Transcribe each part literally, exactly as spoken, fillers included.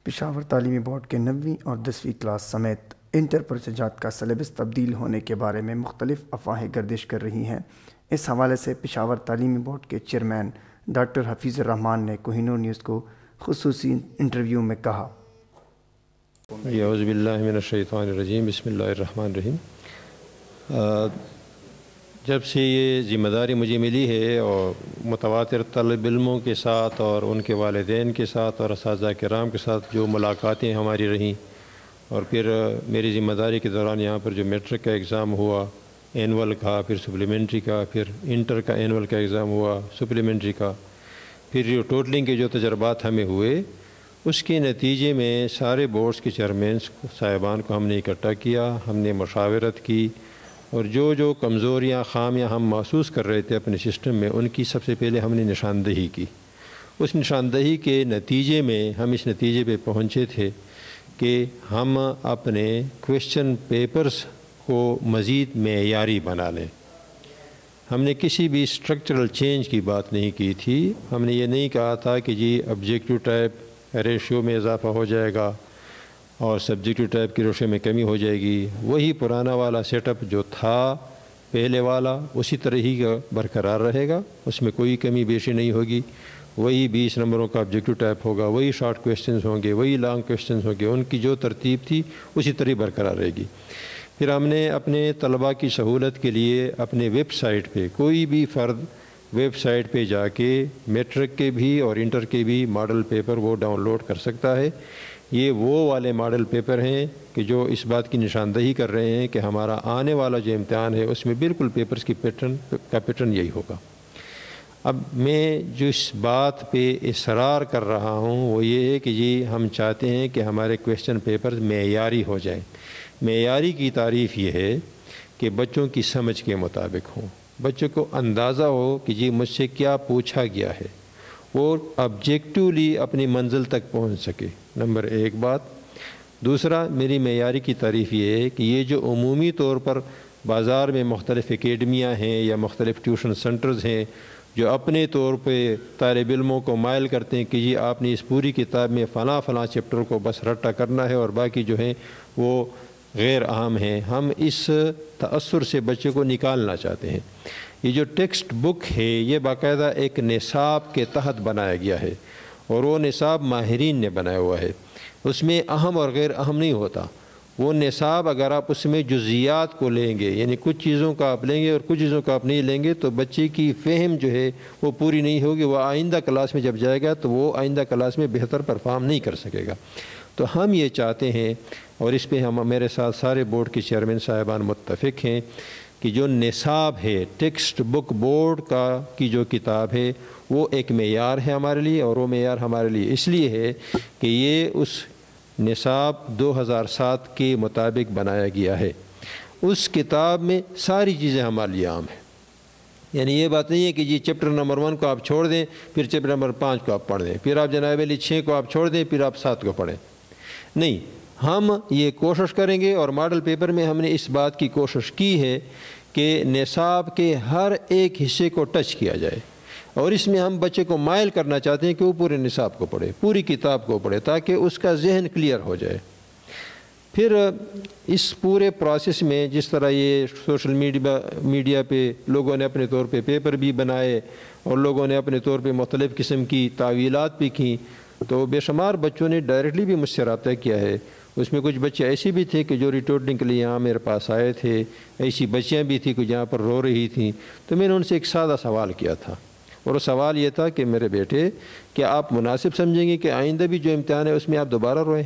پشاور تعلیمی بورڈ کے نویں اور دسویں کلاس سمیت انٹر پروجیکٹ کا سلیبس تبدیل ہونے کے بارے میں مختلف افواہیں گردش کر رہی ہیں۔ اس حوالے سے پشاور تعلیمی بورڈ کے چیئرمین ڈاکٹر حفیظ الرحمان نے کوہ نور نیوز کو خصوصی انٹرویو میں کہا۔ اعوذ باللہ من الشیطان الرجیم، بسم اللہ الرحمن الرحیم۔ جب سے یہ ذمہ داری مجھے ملی ہے اور متواتر طالب علموں کے ساتھ اور ان کے والدین کے ساتھ اور اساتذہ کرام کے ساتھ جو ملاقاتیں ہماری رہیں، اور پھر میری ذمہ داری کے دوران یہاں پر جو میٹرک کا ایگزام ہوا، اینول کا، پھر سپلیمنٹری کا، پھر انٹر کا اینول کا ایگزام ہوا، سپلیمنٹری کا، پھر جو ٹوٹلنگ کے جو تجربات ہمیں ہوئے، اس کے نتیجے میں سارے بورڈز کے چیئرمینس صاحبان کو ہم نے اکٹھا کیا، ہم نے مشاورت کی، اور جو جو کمزوریاں خامیاں ہم محسوس کر رہے تھے اپنے سسٹم میں، ان کی سب سے پہلے ہم نے نشاندہی کی۔ اس نشاندہی کے نتیجے میں ہم اس نتیجے پہ پہنچے تھے کہ ہم اپنے کویشچن پیپرز کو مزید معیاری بنا لیں۔ ہم نے کسی بھی اسٹرکچرل چینج کی بات نہیں کی تھی۔ ہم نے یہ نہیں کہا تھا کہ جی آبجیکٹیو ٹائپ ریشیو میں اضافہ ہو جائے گا اور سبجیکٹیو ٹائپ کی ریشیو میں کمی ہو جائے گی۔ وہی پرانا والا سیٹ اپ جو تھا پہلے والا، اسی طرح ہی کا برقرار رہے گا، اس میں کوئی کمی بیشی نہیں ہوگی۔ وہی بیس نمبروں کا آبجیکٹیو ٹائپ ہوگا، وہی شارٹ کویشچنز ہوں گے، وہی لانگ کویشچنز ہوں گے، ان کی جو ترتیب تھی اسی طرح برقرار رہے گی۔ پھر ہم نے اپنے طلباء کی سہولت کے لیے اپنے ویب سائٹ پہ، کوئی بھی فرد ویب سائٹ پہ جا کے میٹرک کے بھی اور انٹر کے بھی ماڈل پیپر وہ ڈاؤن لوڈ کر سکتا ہے۔ یہ وہ والے ماڈل پیپر ہیں کہ جو اس بات کی نشاندہی کر رہے ہیں کہ ہمارا آنے والا جو امتحان ہے اس میں بالکل پیپرز کی پیٹرن کا پیٹرن یہی ہوگا۔ اب میں جو اس بات پہ اصرار کر رہا ہوں وہ یہ ہے کہ جی ہم چاہتے ہیں کہ ہمارے کویشچن پیپرز معیاری ہو جائیں۔ معیاری کی تعریف یہ ہے کہ بچوں کی سمجھ کے مطابق ہوں، بچوں کو اندازہ ہو کہ جی مجھ سے کیا پوچھا گیا ہے، اور آبجیکٹیولی اپنی منزل تک پہنچ سکے، نمبر ایک بات۔ دوسرا، میری معیاری کی تعریف یہ ہے کہ یہ جو عمومی طور پر بازار میں مختلف اکیڈمیاں ہیں یا مختلف ٹیوشن سنٹرز ہیں جو اپنے طور پہ طالب علموں کو مائل کرتے ہیں کہ جی آپ نے اس پوری کتاب میں فلاں فلاں چیپٹر کو بس رٹا کرنا ہے اور باقی جو ہیں وہ غیر اہم ہیں، ہم اس تأثر سے بچے کو نکالنا چاہتے ہیں۔ یہ جو ٹیکسٹ بک ہے یہ باقاعدہ ایک نصاب کے تحت بنایا گیا ہے، اور وہ نصاب ماہرین نے بنایا ہوا ہے، اس میں اہم اور غیر اہم نہیں ہوتا۔ وہ نصاب اگر آپ اس میں جزیات کو لیں گے، یعنی کچھ چیزوں کا آپ لیں گے اور کچھ چیزوں کا آپ نہیں لیں گے، تو بچے کی فہم جو ہے وہ پوری نہیں ہوگی، وہ آئندہ کلاس میں جب جائے گا تو وہ آئندہ کلاس میں بہتر پرفارم نہیں کر سکے گا۔ تو ہم یہ چاہتے ہیں، اور اس پہ ہم میرے ساتھ سارے بورڈ کے چیئرمین صاحبان متفق ہیں کہ جو نصاب ہے، ٹیکسٹ بک بورڈ کا کی جو کتاب ہے وہ ایک معیار ہے ہمارے لیے، اور وہ معیار ہمارے لیے اس لیے ہے کہ یہ اس نصاب دو ہزار سات کے مطابق بنایا گیا ہے۔ اس کتاب میں ساری چیزیں ہمارے لیے عام ہیں، یعنی یہ بات نہیں ہے کہ جی چیپٹر نمبر ون کو آپ چھوڑ دیں پھر چیپٹر نمبر پانچ کو آپ پڑھ دیں، پھر آپ جناب علی چھ کو آپ چھوڑ دیں پھر آپ سات کو پڑھیں۔ نہیں، ہم یہ کوشش کریں گے، اور ماڈل پیپر میں ہم نے اس بات کی کوشش کی ہے کہ نصاب کے ہر ایک حصے کو ٹچ کیا جائے، اور اس میں ہم بچے کو مائل کرنا چاہتے ہیں کہ وہ پورے نصاب کو پڑھے، پوری کتاب کو پڑھے، تاکہ اس کا ذہن کلیئر ہو جائے۔ پھر اس پورے پروسیس میں جس طرح یہ سوشل میڈیا میڈیا پہ لوگوں نے اپنے طور پہ پیپر بھی بنائے اور لوگوں نے اپنے طور پہ مختلف قسم کی تعویلات بھی کیں، تو بے شمار بچوں نے ڈائریکٹلی بھی مجھ سے رابطہ کیا ہے۔ اس میں کچھ بچے ایسے بھی تھے کہ جو ریٹورٹنگ کے لیے یہاں میرے پاس آئے تھے، ایسی بچیاں بھی تھیں کہ جہاں پر رو رہی تھیں، تو میں نے ان سے ایک سادہ سوال کیا تھا، اور وہ سوال یہ تھا کہ میرے بیٹے کیا آپ مناسب سمجھیں گے کہ آئندہ بھی جو امتحان ہے اس میں آپ دوبارہ روئیں؟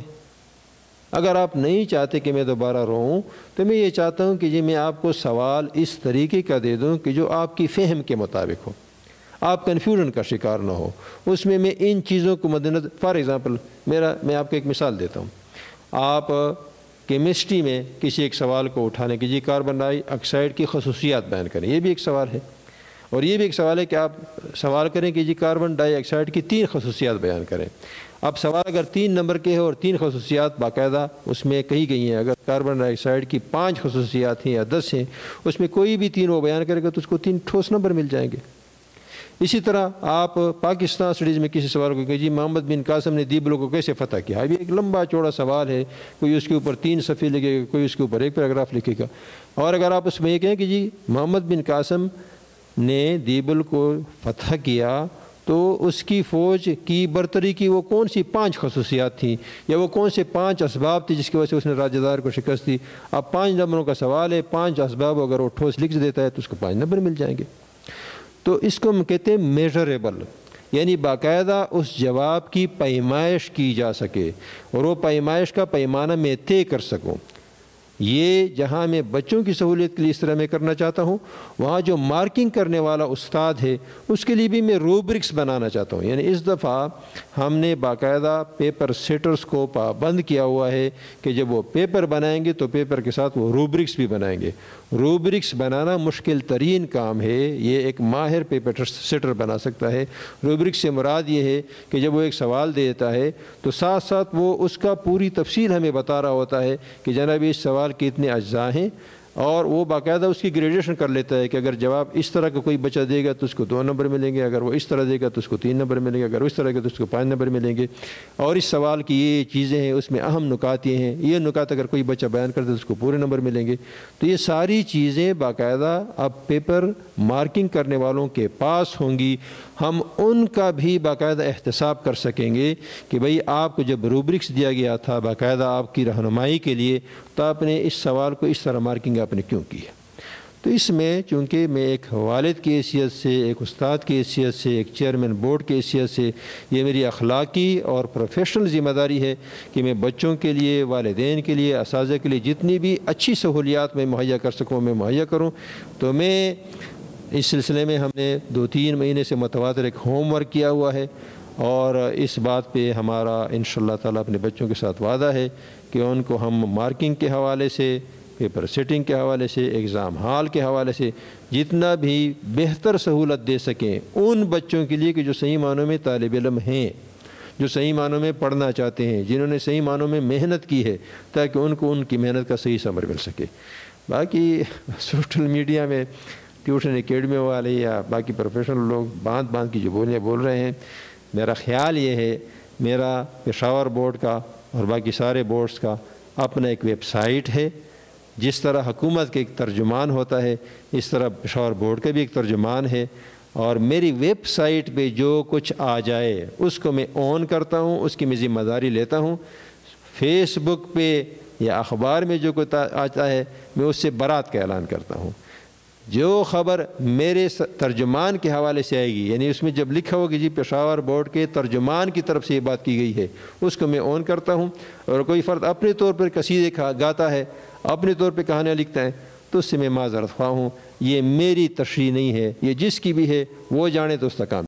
اگر آپ نہیں چاہتے کہ میں دوبارہ روؤں تو میں یہ چاہتا ہوں کہ جی میں آپ کو سوال اس طریقے کا دے دوں کہ جو آپ کی فہم کے مطابق ہو، آپ کنفیوژن کا شکار نہ ہو۔ اس میں میں ان چیزوں کو مد نظر، فار ایگزامپل میرا میں آپ کو ایک مثال دیتا ہوں۔ آپ کیمسٹری میں کسی ایک سوال کو اٹھانے کی جی کاربن ڈائی آکسائڈ کی خصوصیات بیان کریں، یہ بھی ایک سوال ہے، اور یہ بھی ایک سوال ہے کہ آپ سوال کریں کہ جی کاربن ڈائی آکسائڈ کی تین خصوصیات بیان کریں۔ اب سوال اگر تین نمبر کے ہے اور تین خصوصیات باقاعدہ اس میں کہی گئی ہیں، اگر کاربن ڈائی آکسائڈ کی پانچ خصوصیات ہیں یا دس ہیں، اس میں کوئی بھی تین وہ بیان کرے گا تو اس کو تین ٹھوس نمبر مل جائیں گے۔ اسی طرح آپ پاکستان اسٹڈیز میں کسی سوال کو کہ جی محمد بن قاسم نے دیبلوں کو کیسے فتح کیا، ابھی ایک لمبا چوڑا سوال ہے، کوئی اس کے اوپر تین صفحے لکھے گا، کوئی اس کے اوپر ایک پیراگراف لکھے گا. اور اگر آپ اس میں یہ کہیں کہ جی محمد بن قاسم نے دیبل کو فتح کیا تو اس کی فوج کی برتری کی وہ کون سی پانچ خصوصیات تھیں، یا وہ کون سے پانچ اسباب تھے جس کی وجہ سے اس نے راجہ دار کو شکست دی. اب پانچ نمبروں کا سوال ہے، پانچ اسباب اگر وہ ٹھوس لکھ دیتا ہے تو اس کو پانچ نمبر مل جائیں گے. تو اس کو ہم کہتے ہیں میجریبل، یعنی باقاعدہ اس جواب کی پیمائش کی جا سکے اور وہ پیمائش کا پیمانہ میں طے کر سکوں. یہ جہاں میں بچوں کی سہولیت کے لیے اس طرح میں کرنا چاہتا ہوں، وہاں جو مارکنگ کرنے والا استاد ہے اس کے لیے بھی میں روبرکس بنانا چاہتا ہوں. یعنی اس دفعہ ہم نے باقاعدہ پیپر سیٹرز کو پابند کیا ہوا ہے کہ جب وہ پیپر بنائیں گے تو پیپر کے ساتھ وہ روبرکس بھی بنائیں گے. روبرکس بنانا مشکل ترین کام ہے، یہ ایک ماہر پیپر سیٹر بنا سکتا ہے. روبرکس سے مراد یہ ہے کہ جب وہ ایک سوال دے دیتا ہے تو ساتھ ساتھ وہ اس کا پوری تفصیل ہمیں بتا رہا ہوتا ہے کہ جناب اس سوال کے اتنے اجزاء ہیں، اور وہ باقاعدہ اس کی گریڈیشن کر لیتا ہے کہ اگر جواب اس طرح کا کوئی بچہ دے گا تو اس کو دو نمبر ملیں گے، اگر وہ اس طرح دے گا تو اس کو تین نمبر ملیں گے، اگر اس طرح کا تو اس کو پانچ نمبر ملیں گے. اور اس سوال کی یہ چیزیں ہیں، اس میں اہم نکات یہ ہیں، یہ نکات اگر کوئی بچہ بیان کر دے تو اس کو پورے نمبر ملیں گے. تو یہ ساری چیزیں باقاعدہ اب پیپر مارکنگ کرنے والوں کے پاس ہوں گی. ہم ان کا بھی باقاعدہ احتساب کر سکیں گے کہ بھئی آپ کو جب روبرکس دیا گیا تھا باقاعدہ آپ کی رہنمائی کے لیے، تو آپ نے اس سوال کو اس طرح مارکنگ آپ نے کیوں کی ہے. تو اس میں چونکہ میں ایک والد کی حیثیت سے، ایک استاد کی حیثیت سے، ایک چیئرمین بورڈ کی حیثیت سے، یہ میری اخلاقی اور پروفیشنل ذمہ داری ہے کہ میں بچوں کے لیے، والدین کے لیے، اساتذہ کے لیے جتنی بھی اچھی سہولیات میں مہیا کر سکوں میں مہیا کروں. تو میں اس سلسلے میں ہم نے دو تین مہینے سے متواتر ایک ہوم ورک کیا ہوا ہے، اور اس بات پہ ہمارا انشاءاللہ تعالیٰ اپنے بچوں کے ساتھ وعدہ ہے کہ ان کو ہم مارکنگ کے حوالے سے، پیپر سیٹنگ کے حوالے سے، ایگزام ہال کے حوالے سے جتنا بھی بہتر سہولت دے سکیں ان بچوں کے لیے کہ جو صحیح معنوں میں طالب علم ہیں، جو صحیح معنوں میں پڑھنا چاہتے ہیں، جنہوں نے صحیح معنوں میں محنت کی ہے، تاکہ ان کو ان کی محنت کا صحیح ثمر مل سکے. باقی سوشل میڈیا میں ٹیوشن اکیڈمی والے یا باقی پروفیشنل لوگ باندھ باندھ کی جو بولیاں بول رہے ہیں، میرا خیال یہ ہے، میرا پشاور بورڈ کا اور باقی سارے بورڈز کا اپنا ایک ویب سائٹ ہے. جس طرح حکومت کے ایک ترجمان ہوتا ہے اس طرح پشاور بورڈ کا بھی ایک ترجمان ہے، اور میری ویب سائٹ پہ جو کچھ آ جائے اس کو میں آن کرتا ہوں، اس کی میں ذمہ داری لیتا ہوں. فیس بک پہ یا اخبار میں جو کچھ آتا ہے میں اس سے برات کا اعلان کرتا ہوں. جو خبر میرے ترجمان کے حوالے سے آئے گی، یعنی اس میں جب لکھا ہو کہ جی پشاور بورڈ کے ترجمان کی طرف سے یہ بات کی گئی ہے، اس کو میں آن کرتا ہوں. اور کوئی فرد اپنے طور پر قصیدے گاتا ہے، اپنے طور پہ کہانیاں لکھتا ہے، تو اس سے میں معذرت خواہ ہوں. یہ میری تشریح نہیں ہے، یہ جس کی بھی ہے وہ جانے تو اس کا کام.